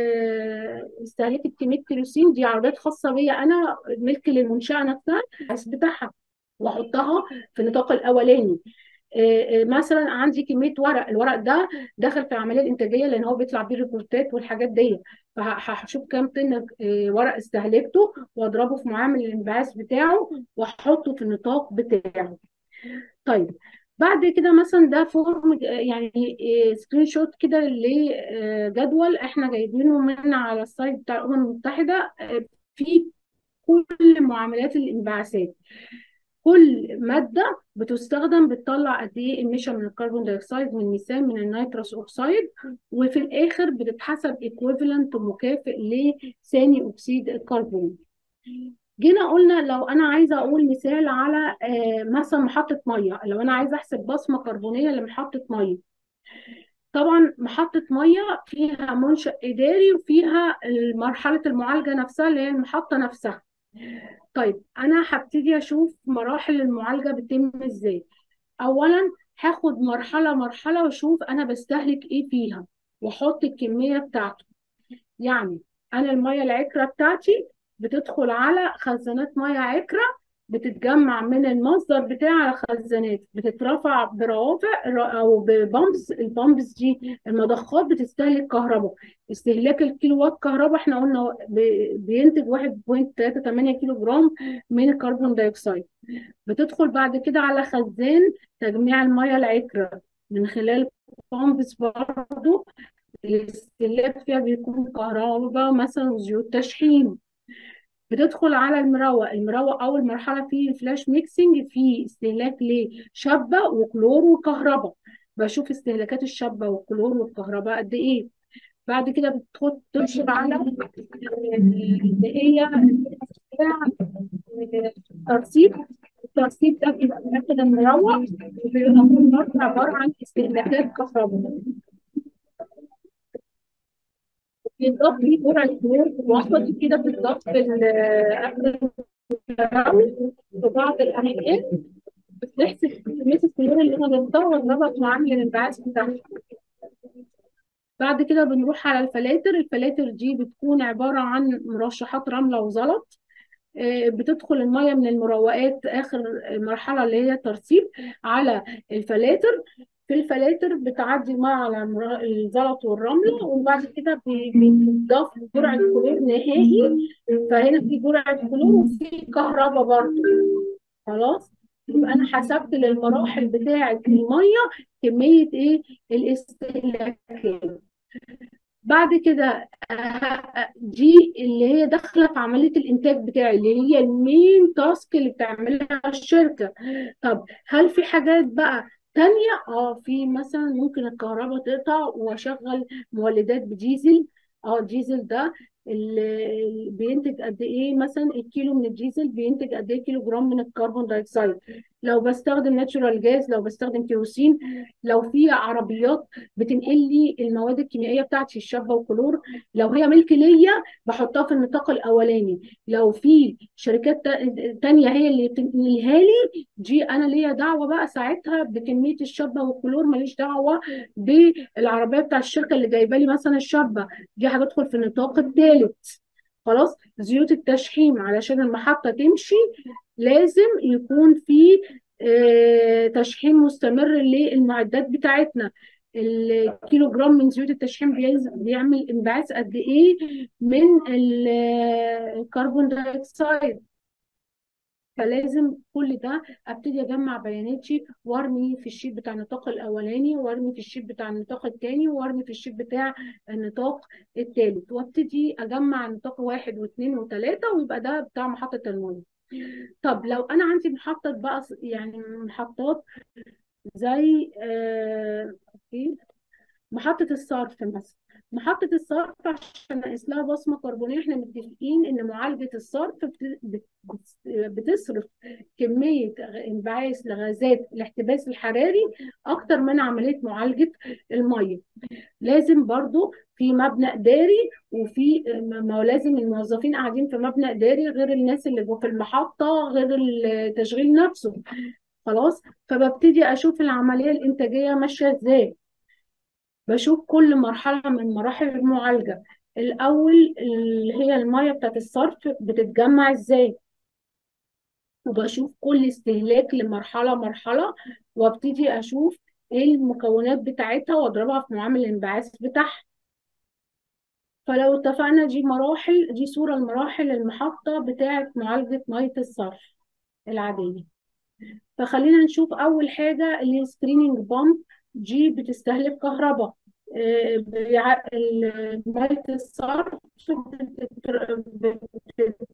آه، استهلكت كميه كيروسين، دي عربيات خاصه بيا انا ملك للمنشاه نفسها، الحس بتاعها واحطها في النطاق الاولاني. آه، آه، مثلا عندي كميه ورق، الورق ده داخل في العمليه الانتاجيه لان هو بيطلع بيه ريبورتات والحاجات دي، فهشوف كام طن آه، ورق استهلكته واضربه في معامل الانبعاث بتاعه واحطه في النطاق بتاعه. طيب بعد كده مثلا ده فورم يعني سكرين شوت كده لجدول احنا جايبينه من على السايت بتاع الامم المتحده، آه، في كل معاملات الانبعاثات. كل ماده بتستخدم بتطلع قد ايه ايميشن من الكربون دايوكسيد، من الميثان، من النيتروس اوكسيد، وفي الاخر بتتحسب ايكويفالنت مكافئ لثاني اكسيد الكربون. جينا قلنا لو انا عايزه اقول مثال على آه، مثلا محطه ميه، لو انا عايزه احسب بصمه كربونيه لمحطه ميه. طبعا محطه ميه فيها منشأ اداري وفيها مرحله المعالجه نفسها اللي هي المحطه نفسها. طيب انا هبتدي اشوف مراحل المعالجه بتتم ازاي. اولا هاخد مرحله مرحله واشوف انا بستهلك ايه فيها واحط الكميه بتاعته. يعني انا الميه العكره بتاعتي بتدخل على خزانات ميه عكره، بتتجمع من المصدر بتاعي على خزانات، بتترفع بروافع او ببامبس. البامبس دي المضخات بتستهلك كهرباء. استهلاك الكيلو وات كهرباء احنا قلنا بينتج واحد فاصلة تلاتة تمانية كيلو جرام من الكربون دايوكسيد. بتدخل بعد كده على خزان تجميع الميه العكره من خلال بامبس برضه، الاستهلاك فيها بيكون كهرباء مثلا وزيوت تشحيم. بتدخل على المروق. المروق اول مرحله فيه الفلاش ميكسنج، فيه استهلاك لشابه وكلور وكهرباء. بشوف استهلاكات الشابه والكلور والكهرباء قد ايه. بعد كده بتدخل تنشر على اللي هي الترسيب. الترسيب ده بيبقى بناخد المروق وبيبقى كله عباره عن استهلاكات كهرباء. بيتضاف ليه جرعه كلور وسط كده، بتضاف في ال- قبل التراويح في بعض الاحيان. بتحسب كميه الكلور اللي انا ضفتها واضربها في معامل الانبعاث بتاعها. بعد كده بنروح على الفلاتر. الفلاتر دي بتكون عباره عن مرشحات رمله وزلط. آه، بتدخل الميه من المروقات اخر مرحله اللي هي ترسيب على الفلاتر. في الفلاتر بتعدي الميه على المر- الزلط والرمله، وبعد كده بي- بيتضاف جرعه كلور نهائي. فهنا في جرعه كلور وفي كهرباء برضه. خلاص، يبقى انا حسبت للمراحل بتاعه الميه كميه ايه الاستهلاك. بعد كده آه، دي اللي هي داخله في عمليه الانتاج بتاعي، اللي هي المين تاسك اللي بتعملها الشركه. طب هل في حاجات بقى تانية؟ اه، في مثلا ممكن الكهرباء تقطع واشغل مولدات بديزل. اه، الديزل ده اللي بينتج قد ايه؟ مثلا الكيلو من الديزل بينتج قد ايه كيلو جرام من الكربون دايوكسيد. لو بستخدم ناتشورال جاز، لو بستخدم كيروسين، لو في عربيات بتنقل لي المواد الكيميائيه بتاعتي الشابه والكلور، لو هي ملك ليا بحطها في النطاق الاولاني. لو في شركات تا- تانية هي اللي بتنقلها لي، دي انا ليا دعوه بقى ساعتها بكميه الشابه والكلور، ماليش دعوه بالعربيه بتاع الشركه اللي جايبه لي مثلا الشابه. دي هتدخل في النطاق الثالث. خلاص. زيوت التشحيم علشان المحطه تمشي لازم يكون في آه، تشحيم مستمر للمعدات بتاعتنا. الكيلو جرام من زيوت التشحيم بيز- بيعمل انبعاث قد ايه من ال- الكربون دايوكسيد. فلازم كل ده ابتدي اجمع بياناتي وارمي في الشيت بتاع النطاق الاولاني، وارمي في الشيت بتاع النطاق الثاني، وارمي في الشيت بتاع النطاق الثالث، وابتدي اجمع نطاق واحد واثنين وثلاثه، ويبقى ده بتاع محطه الميه. طب لو انا عندي محطه بقى، يعني محطات زي آه أوكي، محطة الصرف مثلا. محطة الصرف عشان اقيس لها بصمة كربونية، احنا متفقين ان معالجة الصرف بت- بت- بتصرف كمية انبعاث لغازات الاحتباس الحراري اكتر من عملية معالجة المية. لازم برضو في مبنى إداري، وفي ما هو لازم الموظفين قاعدين في مبنى إداري غير الناس اللي جوه في المحطة غير التشغيل نفسه. خلاص. فببتدي أشوف العملية الإنتاجية ماشية إزاي. بشوف كل مرحلة من مراحل المعالجة. الأول اللي هي المية بتاعت الصرف بتتجمع إزاي، وبشوف كل استهلاك لمرحلة مرحلة، وابتدي أشوف إيه المكونات بتاعتها وأضربها في معامل الانبعاث بتاعها. فلو اتفقنا دي مراحل، دي صورة المراحل المحطة بتاعة معالجة مية الصرف العادية. فخلينا نشوف أول حاجة اللي هي سكريننج بامب. دي بتستهلك كهرباء. آه، بيع- ال- مية الصرف بتدخل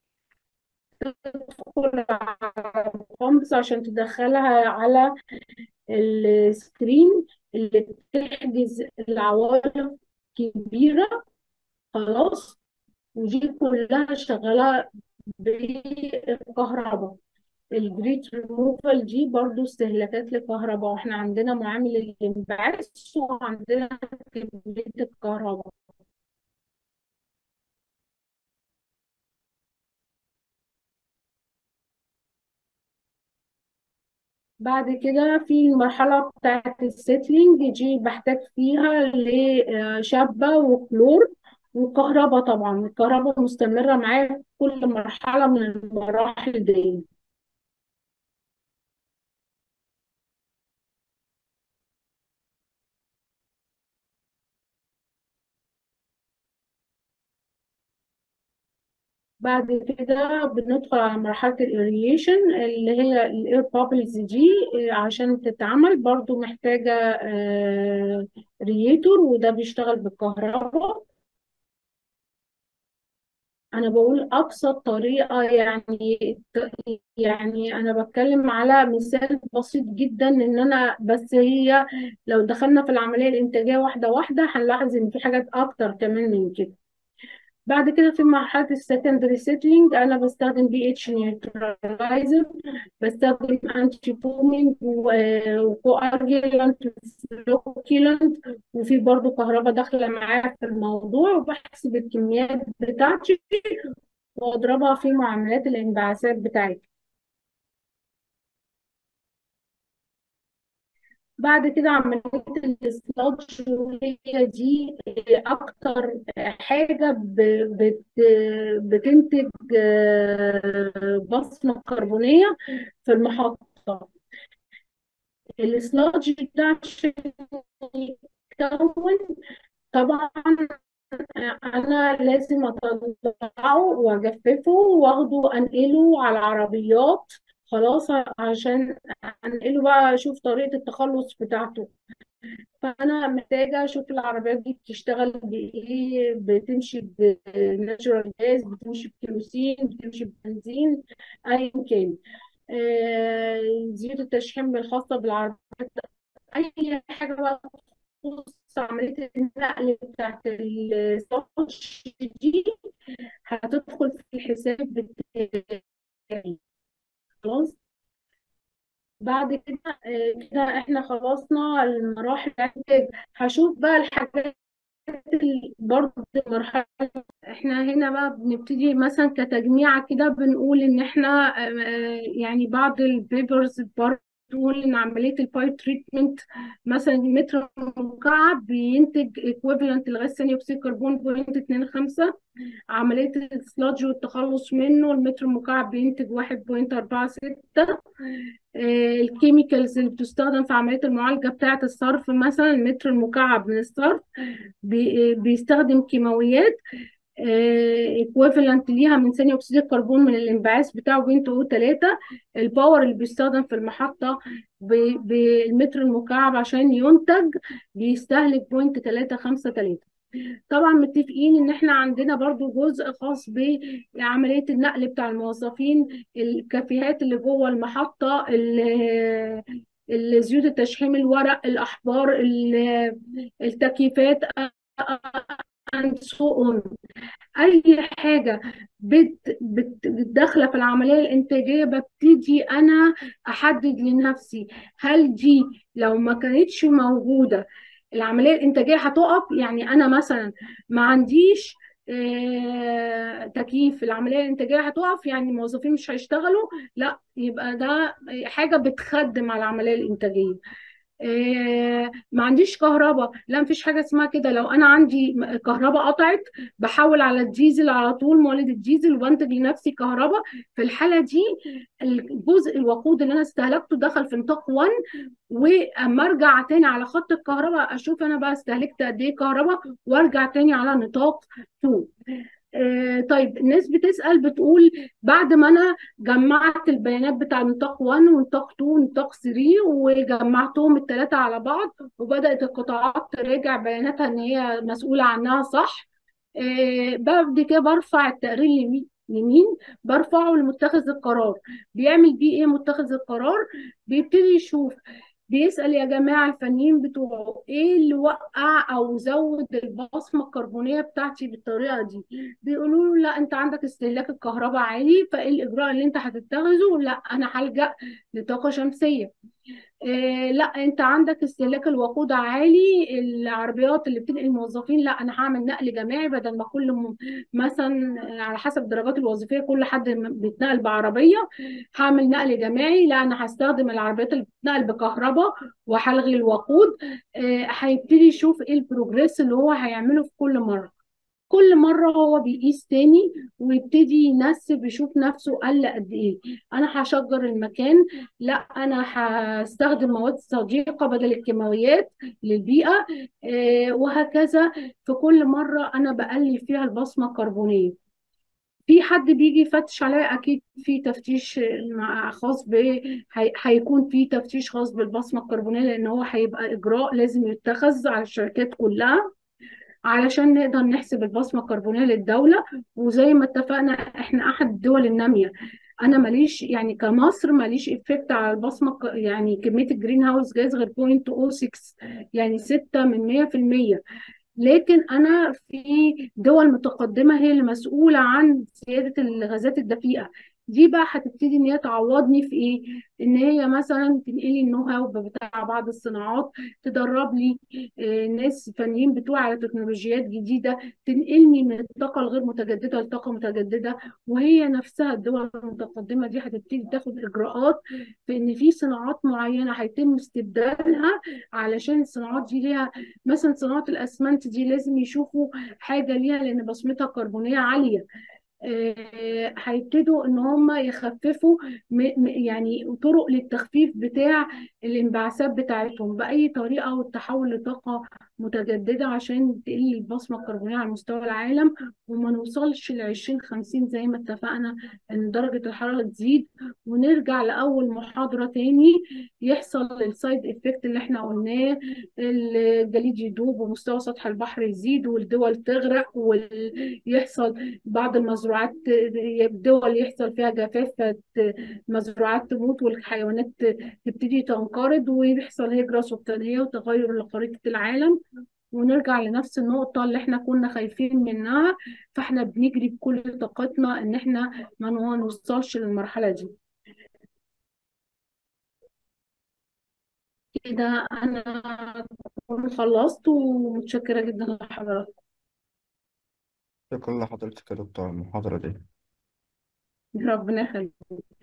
على البامبس عشان تدخلها على السكرين اللي بتحجز العوالق كبيرة. خلاص. ودي كلها شغالة بالكهرباء. الجريت ريموفال دي برضو استهلاكات للكهرباء، واحنا عندنا معامل الانبعاث وعندنا كمية الكهرباء. بعد كده في المرحلة بتاعت السيتلينج، دي بحتاج فيها لشابة وكلور وكهرباء. طبعا الكهرباء مستمرة معايا في كل مرحلة من المراحل دي. بعد كده بندخل على مرحلة الإيريشن اللي هي الإير بابلز دي. آه، عشان تتعمل برضو محتاجة رياتور، وده بيشتغل بالكهرباء. انا بقول ابسط طريقه يعني. يعني انا بتكلم على مثال بسيط جدا، ان انا بس هي لو دخلنا في العمليه الانتاجيه واحده واحده هنلاحظ ان في حاجات اكتر كمان من كده. بعد كده في مرحله السكندري سيتلينج انا بستخدم بي اتش نيوتراليزر، بستخدم انتي فومينج وكوارجيلانت فلوكيلانت، وفي برضو كهرباء داخله معايا في الموضوع، وبحسب الكميات بتاعتي واضربها في معاملات الانبعاثات بتاعتي. بعد كده عملية الإسلاج، وهي دي أكتر حاجة ب- بت بتنتج آه، بصمة كربونية في المحطة. الإسلاج ده عشان يتكون طبعا انا لازم اطلعه واجففه واخده انقله على العربيات، خلاص عشان انقله بقى اشوف طريقة التخلص بتاعته. فانا محتاجة اشوف العربيات دي بتشتغل بايه، بتمشي بناتشورال جاز، بتمشي بكيروسين، بتمشي ببنزين، ايا كان. آه، زيوت التشحيم الخاصة بالعربيات، اي حاجة بقى تخص عملية النقل بتاعت السطح دي هتدخل في الحساب بتاعي. خلاص. بعد كده آه، كده احنا خلصنا المراحل بتاعت الإنتاج. هشوف بقى الحاجات اللي برضه المرحلة. احنا هنا بقى بنبتدي مثلا كتجميعة كده بنقول ان احنا آه، يعني بعض البيبرز برضه بتقول ان عملية البايب تريتمنت مثلا متر مكعب بينتج ايكويفالنت لغاز ثاني اكسيد الكربون بوينت اتنين خمسة. عملية السلادج والتخلص منه المتر مكعب بينتج واحد فاصلة أربعة ستة. الكيميكالز اللي بتستخدم في عملية المعالجة بتاعة الصرف، مثلا المتر المكعب من الصرف بي- بيستخدم كيماويات ايكويفالنت ليها من ثاني اكسيد الكربون من الانبعاث بتاعه بنت او ثلاثة. الباور اللي بيستخدم في المحطة ب- بالمتر المكعب عشان ينتج بيستهلك بوينت ثلاثة خمسة ثلاثة. طبعا متفقين ان احنا عندنا برضو جزء خاص بعملية النقل بتاع الموظفين، الكافيهات اللي جوه المحطة، ال- الزيوت التشحيم، الورق، الاحبار، ال- التكييفات and so on. اي حاجه بت بت داخله في العمليه الانتاجيه ببتدي انا احدد لنفسي هل دي لو ما كانتش موجوده العمليه الانتاجيه هتقف. يعني انا مثلا ما عنديش آه، تكييف، العمليه الانتاجيه هتقف، يعني الموظفين مش هيشتغلوا. لا، يبقى ده حاجه بتخدم على العمليه الانتاجيه. إيه، ما عنديش كهرباء، لا مفيش حاجه اسمها كده. لو انا عندي م- كهرباء قطعت بحول على الديزل على طول، مولد الديزل، وبنتج لنفسي كهرباء. في الحاله دي الجزء الوقود اللي انا استهلكته دخل في نطاق واحد، واما ارجع تاني على خط الكهرباء اشوف انا بقى استهلكت قد ايه كهرباء، وارجع تاني على نطاق اتنين. آه، طيب الناس بتسأل بتقول بعد ما انا جمعت البيانات بتاع نطاق واحد ونطاق اتنين ونطاق تلاتة وجمعتهم الثلاثة على بعض، وبدأت القطاعات تراجع بياناتها ان هي مسؤولة عنها صح، آه، بعد كده برفع التقرير يمين يمين برفعه لمتخذ القرار. بيعمل بيه ايه متخذ القرار؟ بيبتدي يشوف، بيسأل يا جماعة الفنيين بتوعه ايه اللي وقع او زود البصمة الكربونية بتاعتي بالطريقة دي. بيقولوا له لا انت عندك استهلاك الكهرباء عالي، فايه الاجراء اللي انت هتتخذه؟ لا انا هلجأ لطاقة شمسية. إيه، لا انت عندك استهلاك الوقود عالي، العربيات اللي بتنقل الموظفين، لا انا هعمل نقل جماعي بدل ما كل م... مثلا على حسب الدرجات الوظيفيه كل حد م- بيتنقل بعربيه، هعمل نقل جماعي. لا انا هستخدم العربيات اللي بتتنقل بكهرباء وهلغي الوقود. إيه، هيبتدي يشوف ايه البروجريس اللي هو هيعمله في كل مره. كل مرة هو بيقيس تاني ويبتدي ينسب يشوف نفسه قل قد ايه. انا هشجر المكان، لا انا هستخدم مواد صديقة بدل الكيماويات للبيئة. آه، وهكذا. في كل مرة انا بقلل فيها البصمة الكربونية. في حد بيجي يفتش عليا، اكيد في تفتيش مع- خاص ب هي- هيكون في تفتيش خاص بالبصمة الكربونية، لان هو هيبقى اجراء لازم يتخذ على الشركات كلها. علشان نقدر نحسب البصمة الكربونية للدولة. وزي ما اتفقنا احنا احد الدول النامية. انا ماليش يعني كمصر ماليش افكت على البصمة، ك- يعني كمية الجرين هاوس جاز غير صفر فاصلة صفر ستة، يعني ستة من مية في المية. لكن أنا في دول متقدمة هي المسؤولة عن زيادة الغازات الدفيئة. دي بقى هتبتدي ان هي تعوضني في ايه؟ ان هي مثلا تنقلي النو هاو بتاع بعض الصناعات، تدرب لي آه، ناس فنيين بتوع على تكنولوجيات جديده، تنقلني من الطاقه الغير متجدده لطاقه متجدده. وهي نفسها الدول المتقدمه دي هتبتدي تاخد اجراءات في ان في صناعات معينه هيتم استبدالها، علشان الصناعات دي ليها، مثلا صناعة الأسمنت دي لازم يشوفوا حاجة ليها لأن بصمتها الكربونية عالية. آه، هيبتدوا ان هم يخففوا م- م- يعني طرق للتخفيف بتاع الانبعاثات بتاعتهم باي طريقه، والتحول لطاقه متجدده عشان تقل البصمه الكربونيه على مستوى العالم، وما نوصلش ل ألفين وخمسين زي ما اتفقنا ان درجه الحراره تزيد، ونرجع لاول محاضره تاني يحصل السايد افكت اللي احنا قلناه، الجليد يدوب ومستوى سطح البحر يزيد والدول تغرق ويحصل بعض المزروعات، دول يحصل فيها جفاف فالمزروعات تموت والحيوانات تبتدي تنقرض ويحصل هجرة سكانية وتغير لخريطة العالم، ونرجع لنفس النقطة اللي احنا كنا خايفين منها. فاحنا بنجري بكل طاقتنا ان احنا ما نوصلش للمرحلة دي. كده انا أكون خلصت ومتشكرة جدا لحضرتك. شكرا لحضرتك يا دكتور على المحاضرة دي. ربنا يخليك.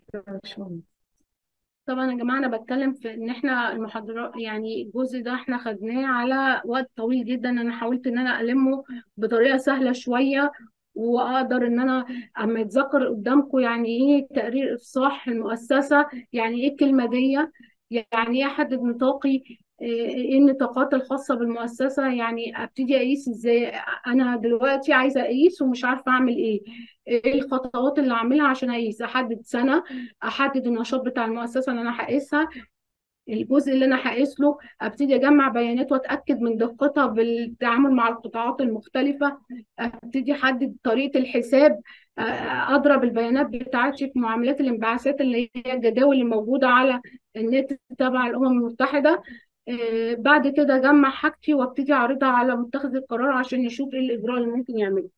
طبعا يا جماعه انا بتكلم في ان احنا المحاضرات، يعني الجزء ده احنا خدناه على وقت طويل جدا. انا حاولت ان انا المه بطريقه سهله شويه، واقدر ان انا اما يتذكر قدامكم يعني ايه تقرير افصاح المؤسسه، يعني ايه الكلمه دي، يعني ايه احدد نطاقي، ايه النطاقات الخاصه بالمؤسسه، يعني ابتدي اقيس ازاي. انا دلوقتي عايزه اقيس ومش عارفه اعمل ايه، ايه الخطوات اللي اعملها عشان اقيس، احدد سنه، احدد النشاط بتاع المؤسسه اللي انا هقيسها، الجزء اللي انا هقيس له، ابتدي اجمع بيانات واتاكد من دقتها بالتعامل مع القطاعات المختلفه، ابتدي احدد طريقه الحساب، آه، اضرب البيانات بتاعتي في معاملات الانبعاثات اللي هي الجداول اللي موجوده على النت تبع الامم المتحده. آه، بعد كده اجمع حاجتي وابتدي اعرضها على متخذ القرار عشان يشوف ايه الاجراء اللي ممكن يعمله.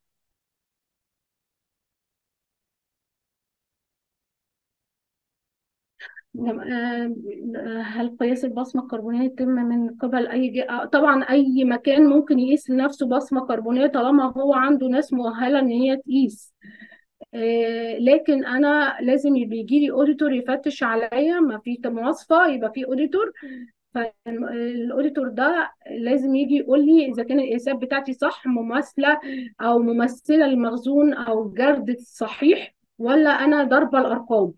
نعم، آه، آه، هل قياس البصمة الكربونية يتم من قبل أي جهة؟ طبعا أي مكان ممكن يقيس لنفسه بصمة كربونية طالما هو عنده ناس مؤهلة إن هي تقيس. آه، لكن أنا لازم يبقى يجي لي أوديتور يفتش عليا، ما في مواصفة يبقى في أوديتور. فالأوديتور ده لازم يجي يقول لي إذا كان الحساب بتاعتي صح، مماثلة أو ممثلة للمخزون أو جردة صحيح، ولا أنا ضاربة الأرقام.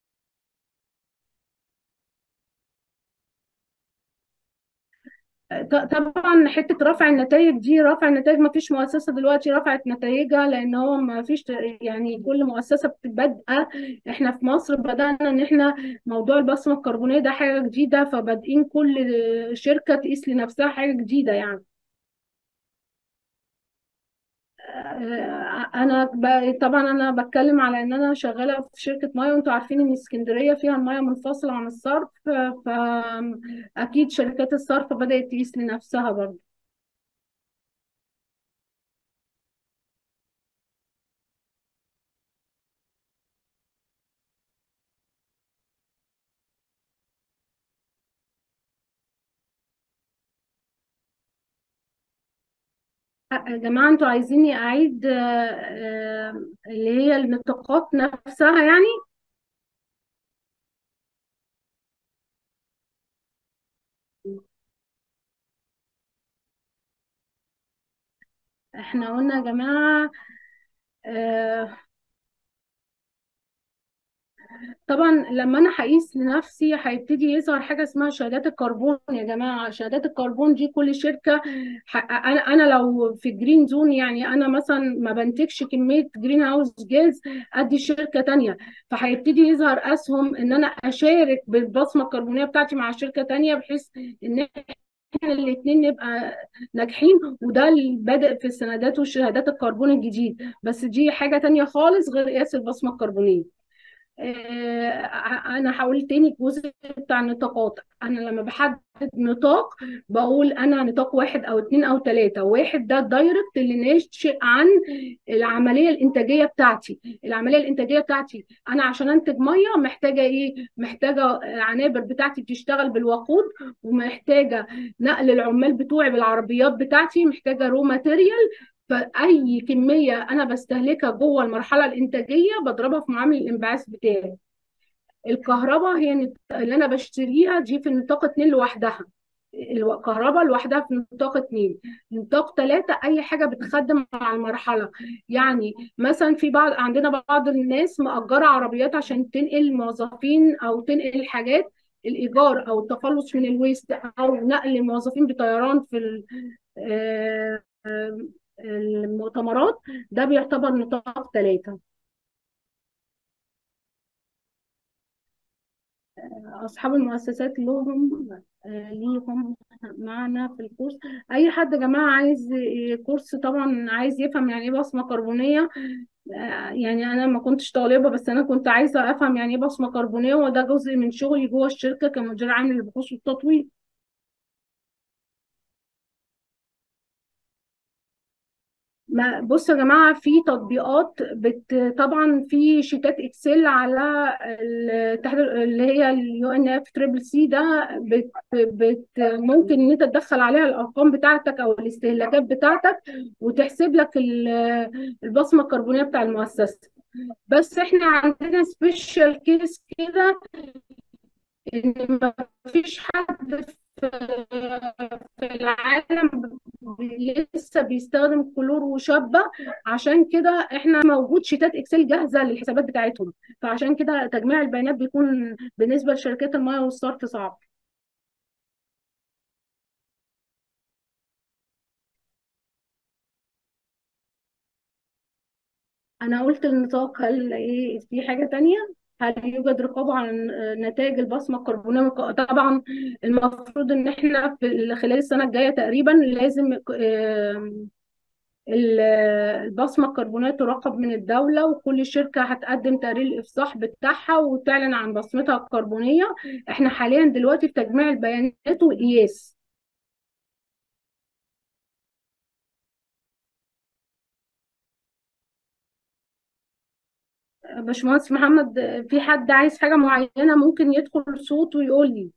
ط- طبعا حته رفع النتائج دي، رفع النتائج ما فيش مؤسسه دلوقتي رفعت نتائجها، لان هو ما فيش يعني كل مؤسسه بتبدا. احنا في مصر بدانا ان احنا موضوع البصمه الكربونيه ده حاجه جديده، فبادئين كل شركه تقيس لنفسها حاجه جديده يعني. آه، انا ب- طبعا انا بتكلم على ان انا شغاله في شركه ميه، وانتوا عارفين ان اسكندريه فيها الميه منفصله عن الصرف، فاكيد شركات الصرف بدات تقيس لنفسها برضه. يا جماعة انتوا عايزيني اعيد آه، آه، اللي هي النطاقات نفسها يعني. احنا قلنا يا جماعة، آه، طبعا لما انا هقيس لنفسي هيبتدي يظهر حاجه اسمها شهادات الكربون. يا جماعه شهادات الكربون دي كل شركه، ح- انا انا لو في جرين زون، يعني انا مثلا ما بنتجش كميه جرين هاوس جاز ادي شركه تانية، فهيبتدي يظهر اسهم ان انا اشارك بالبصمه الكربونيه بتاعتي مع شركه تانية، بحيث ان احنا الاثنين نبقى ناجحين. وده اللي بادئ في السندات والشهادات الكربون الجديد، بس دي حاجة تانية خالص غير قياس البصمة الكربونية. آه، انا حاولت تاني الجزء بتاع النطاقات. انا لما بحدد نطاق بقول انا نطاق واحد او اتنين او تلاته. واحد ده الدايركت اللي ناشئ عن العمليه الانتاجيه بتاعتي. العمليه الانتاجيه بتاعتي انا عشان انتج ميه محتاجه ايه؟ محتاجه عنابر بتاعتي بتشتغل بالوقود، ومحتاجه نقل العمال بتوعي بالعربيات بتاعتي، محتاجه رو ماتيريال. فأي كمية أنا بستهلكها جوه المرحلة الإنتاجية بضربها في معامل الانبعاث بتاعي. الكهرباء هي نت- اللي أنا بشتريها دي في نطاق اتنين لوحدها. الكهرباء لوحدها في نطاق اتنين. نطاق تلاتة أي حاجة بتخدم على المرحلة. يعني مثلا في بعض عندنا بعض الناس مأجرة عربيات عشان تنقل موظفين أو تنقل حاجات. الإيجار أو التخلص من الويست أو نقل الموظفين بطيران في ال- آه، آه، المؤتمرات، ده بيعتبر نطاق ثلاثة. أصحاب المؤسسات لهم آه، ليهم معنا في الكورس. أي حد يا جماعة عايز كورس طبعا عايز يفهم يعني إيه بصمة كربونية. آه، يعني أنا ما كنتش طالبة، بس أنا كنت عايزة أفهم يعني إيه بصمة كربونية، وده جزء من شغلي جوه الشركة كمدير عام للبحوث والتطوير. ما بصوا يا جماعة، في تطبيقات بت طبعا في شيتات اكسل على التحضير اللي هي اليو ان اف تريبل سي ده. بت بت ممكن ان انت تدخل عليها الارقام بتاعتك او الاستهلاكات بتاعتك، وتحسب لك ال- البصمة الكربونية بتاع المؤسسة. بس احنا عندنا سبيشال كيس كده، ان ما فيش حد في في العالم لسه بيستخدم كلور وشابة. عشان كده احنا موجود شيتات اكسل جاهزة للحسابات بتاعتهم. فعشان كده تجميع البيانات بيكون بالنسبة لشركات المياه والصرف صعب. انا قلت النطاق. هل ايه في حاجة تانية؟ هل يوجد رقابة على نتائج البصمة الكربونية؟ طبعا المفروض ان احنا في خلال السنة الجاية تقريبا لازم ال- البصمة الكربونية تراقب من الدولة، وكل شركة هتقدم تقرير الإفصاح بتاعها وتعلن عن بصمتها الكربونية. احنا حاليا دلوقتي في تجميع البيانات والقياس. باشمهندس محمد، في حد عايز حاجة معينة ممكن يدخل صوت ويقول لي.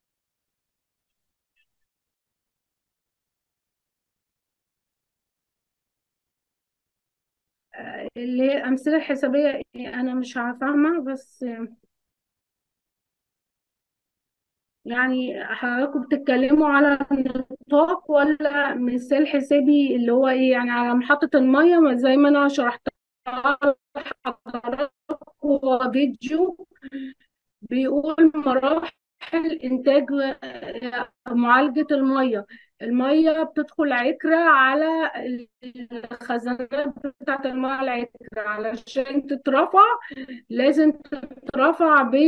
اللي هي الأمثلة الحسابية أنا مش فاهمة، بس يعني حضراتكم بتتكلموا على النطاق ولا مثال حسابي اللي هو ايه؟ يعني على محطة المية زي ما انا شرحت لحضراتكم. هو فيديو بيقول مراحل إنتاج آه، معالجة المية. المية بتدخل عكرة على الخزانات بتاعة المية العكرة. علشان تترفع لازم تترفع ب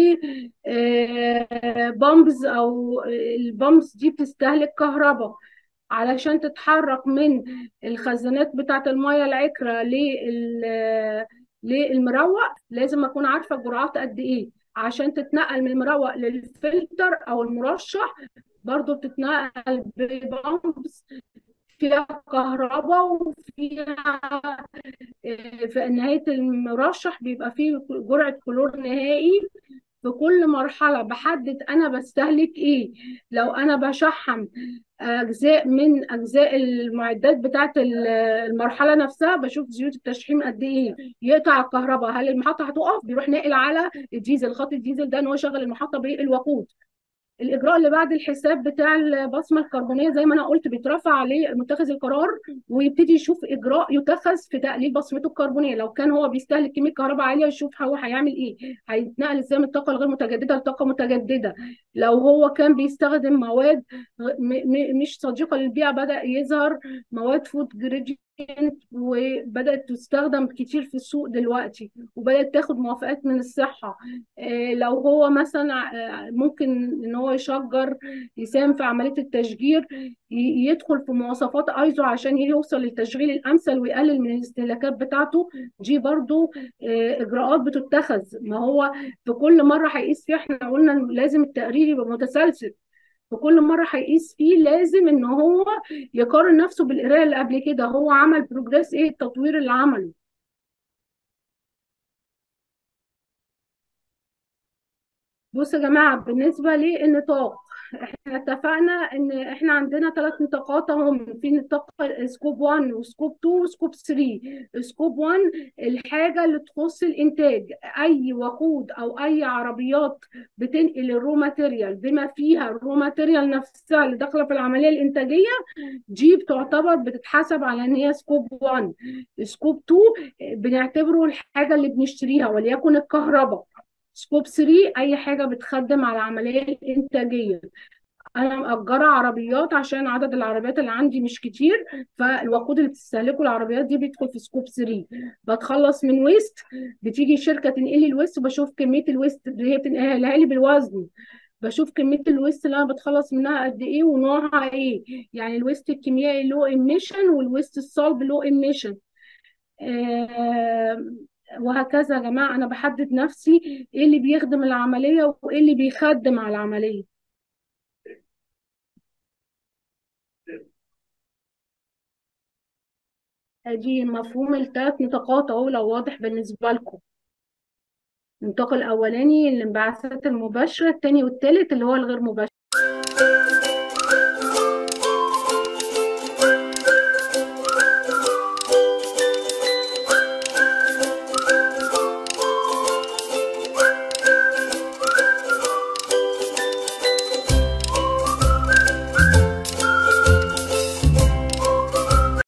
بامبز، أو البامبز دي بتستهلك كهرباء. علشان تتحرك من الخزانات بتاعة المية العكرة لل للمروق لازم أكون عارفة الجرعات قد إيه. عشان تتنقل من المروق للفلتر او المرشح برضو بتتنقل ببامبس فيها كهرباء، وفيها في نهاية المرشح بيبقى فيه جرعة كلور نهائي. في كل مرحلة بحدد أنا بستهلك إيه. لو أنا بشحم أجزاء من أجزاء المعدات بتاعة المرحلة نفسها بشوف زيوت التشحيم قد إيه. يقطع الكهرباء، هل المحطة هتقف؟ بيروح ناقل على الديزل، خط الديزل ده إن هو يشغل المحطة بالوقود. الاجراء اللي بعد الحساب بتاع البصمه الكربونيه زي ما انا قلت بيترفع عليه متخذ القرار، ويبتدي يشوف اجراء يتخذ في تقليل بصمته الكربونيه. لو كان هو بيستهلك كميه كهرباء عاليه يشوف هو هيعمل ايه. هيتنقل ازاي من الطاقه الغير متجدده لطاقه متجدده. لو هو كان بيستخدم مواد م م مش صديقه للبيئه بدأ يظهر مواد فود جريد كانت وبدأت تستخدم كتير في السوق دلوقتي، وبدأت تاخد موافقات من الصحة. آه، لو هو مثلا آه، ممكن ان هو يشجر، يساهم في عملية التشجير، ي- يدخل في مواصفات ايزو عشان يوصل للتشغيل الامثل ويقلل من الاستهلاكات بتاعته. دي برضو آه، اجراءات بتتخذ. ما هو في كل مرة هيقيس فيها، احنا قلنا إن لازم التقرير يبقى متسلسل، وكل مرة هيقيس فيه لازم ان هو يقارن نفسه بالقراية اللي قبل كده، هو عمل بروجريس ايه، التطوير اللي عمله. بصوا يا جماعة، بالنسبة للنطاق، احنا اتفقنا ان احنا عندنا ثلاث نطاقات هم في نطاق سكوب واحد وسكوب اتنين وسكوب تلاتة. سكوب واحد الحاجة اللي تخص الانتاج، اي وقود او اي عربيات بتنقل الرو ماتيريال بما فيها الرو ماتيريال نفسها اللي داخلة في العملية الانتاجية، دي بتعتبر بتتحسب على ان هي سكوب واحد. سكوب اتنين بنعتبره الحاجة اللي بنشتريها وليكن الكهرباء. سكوب تلاتة اي حاجه بتخدم على العمليه الانتاجيه. انا مأجره عربيات عشان عدد العربيات اللي عندي مش كتير، فالوقود اللي بتستهلكه العربيات دي بيدخل في سكوب تلاتة. بتخلص من ويست، بتيجي شركه تنقل لي الويست، بشوف كميه الويست اللي هي بتنقلها لي بالوزن، بشوف كميه الويست اللي انا بتخلص منها قد ايه ونوعها ايه. يعني الويست الكيميائي له ايميشن والويست الصلب له ايميشن. آه، وهكذا يا جماعة. أنا بحدد نفسي إيه اللي بيخدم العملية وإيه اللي بيخدم على العملية. أدي مفهوم التلات نطاقات أهو لو واضح بالنسبة لكم. النطاق الأولاني الانبعاثات المباشرة، التاني والتالت اللي هو الغير مباشر.